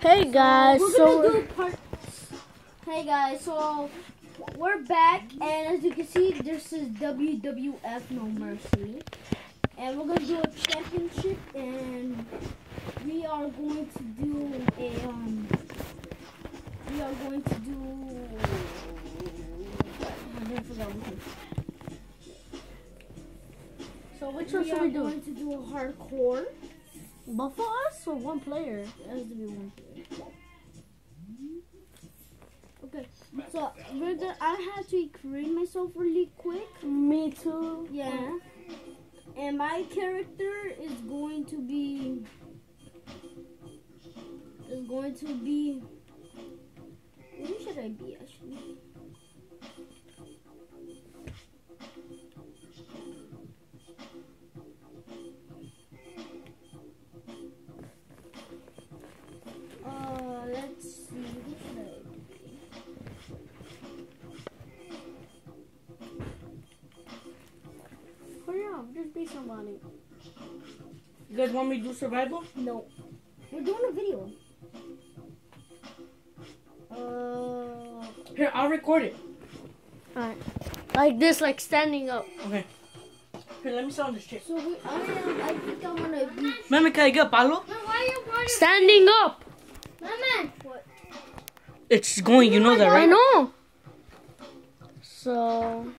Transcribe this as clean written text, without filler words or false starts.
Hey guys, Hey guys, so we're back, and as you can see, this is WWF No Mercy, and we're gonna do a championship, and we are going to do I forgot which one. So which one we should are we do? going to do a hardcore. But for us or one player? It has to be one player. Okay, so I have to create myself really quick. Me too. Yeah. And my character is going to be who should I be actually? Let's see, who should I be? Hurry up, just be somebody. You guys want me to do survival? No. We're doing a video. Here, I'll record it. Alright. Like this, like standing up. Okay. Here, let me sit on this chair. So I think I wanna be Mami, can I get palo? Standing up! what? It's going, you know that, I right? know! So...